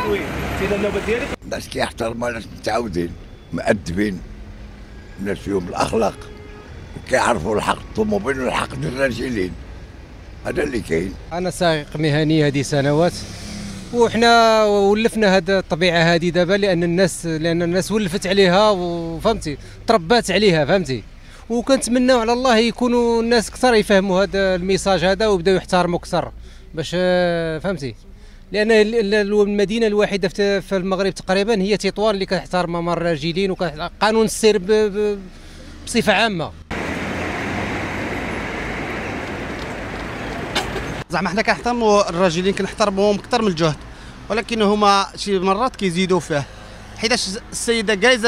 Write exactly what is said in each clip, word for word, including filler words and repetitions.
وي سيد النوبه ديالك. الناس كيحترموا، ناس متعودين مؤدبين، الناس فيهم الاخلاق وكيعرفوا الحق الطوموبيل والحق ديال الراجلين، هذا اللي كاين. انا سائق مهني هذه سنوات، وحنا ولفنا هذه الطبيعه هذه دابا لان الناس لان الناس ولفت عليها وفهمتي تربات عليها فهمتي، وكنتمناو على الله يكونوا الناس كثر يفهموا هذا الميساج هذا ويبداو يحترموا كثر باش فهمتي، لان المدينه الوحيده في المغرب تقريبا هي تطوان اللي كتحترم ممر الراجلين وقانون السير بصفه عامه. زعما حنا كنحترموا الراجلين، كنحترموهم اكثر من الجهد، ولكن هما شي مرات كيزيدوا فيه، حيتاش السيده جايزه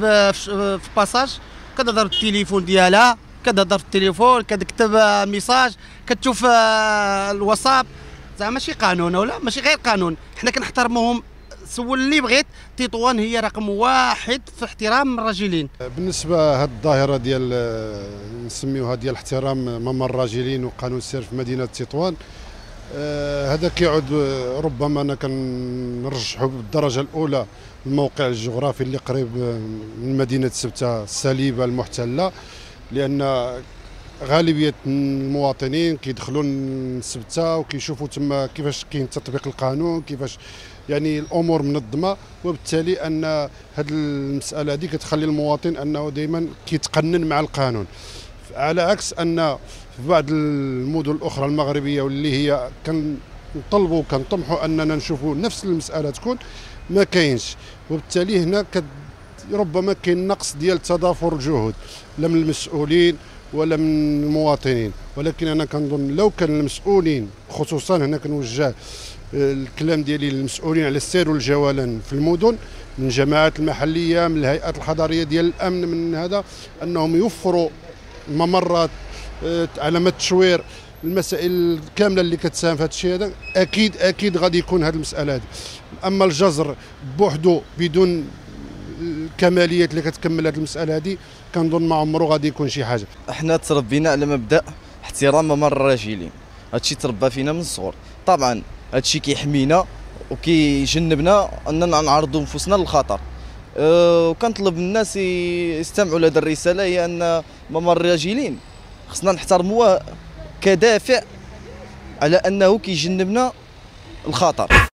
في باساج كتهضر بالتليفون ديالها، كتهضر في التليفون، كتكتب ميساج، كتشوف الواتساب، زعما ماشي قانون ولا ماشي غير قانون، حنا كنحترموهم. سول اللي بغيت، تطوان هي رقم واحد في احترام الراجلين. بالنسبه هذه الظاهره ديال نسميوها ديال احترام ممر الراجلين وقانون السير في مدينه تطوان، هذا كيعود ربما انا كنرجحوا بالدرجه الاولى الموقع الجغرافي اللي قريب من مدينه سبته السليبه المحتله، لان غالبيه المواطنين كيدخلوا لسبته وكيشوفوا تما كيفاش كاين تطبيق القانون، كيفاش يعني الامور منظمه، وبالتالي ان هذه المساله هذه كتخلي المواطن انه دائما كيتقنن مع القانون، على عكس ان في بعض المدن الاخرى المغربيه واللي هي كنطلبوا وكنطمحوا اننا نشوفوا نفس المساله تكون ما كاينش، وبالتالي هنا ربما كاين نقص ديال تضافر الجهود لا من المسؤولين ولا من المواطنين. ولكن انا كنظن لو كان المسؤولين، خصوصا هنا كنوجه الكلام ديالي للمسؤولين على السير والجولان في المدن، من الجماعات المحليه، من الهيئات الحضريه ديال الامن، من هذا انهم يوفروا ممرات، علامات التشوير، المسائل كامله اللي كتساهم في هذا الشيء هذا، اكيد اكيد غادي يكون هذه المساله هذه. اما الجزر بوحده بدون الكماليات اللي كتكمل هذه المساله هذه، كنظن ما عمره غادي يكون شي حاجه. احنا تربينا على مبدا احترام ممر الراجلين، هادشي تربى فينا من الصغر، طبعا هادشي كيحمينا وكيجنبنا اننا نعرضوا نفوسنا للخطر. أه وكنطلب الناس يستمعوا لهذه الرساله، هي ان ممر الراجلين خصنا نحترموه كدافع على انه كيجنبنا الخطر.